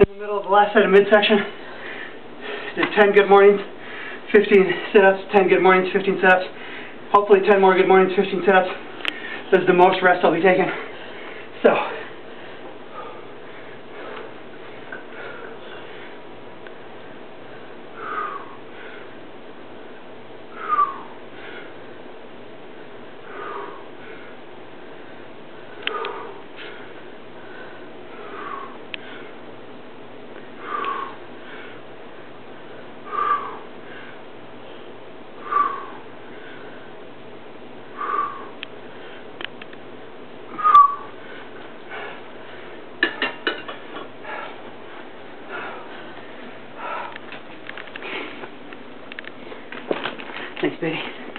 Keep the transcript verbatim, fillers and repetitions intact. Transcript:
in the middle of the last set of midsection. Did ten good mornings, fifteen sit-ups, ten good mornings, fifteen sit-ups. Hopefully ten more good mornings, fifteen sit-ups. This is the most rest I'll be taking. So, thanks, baby.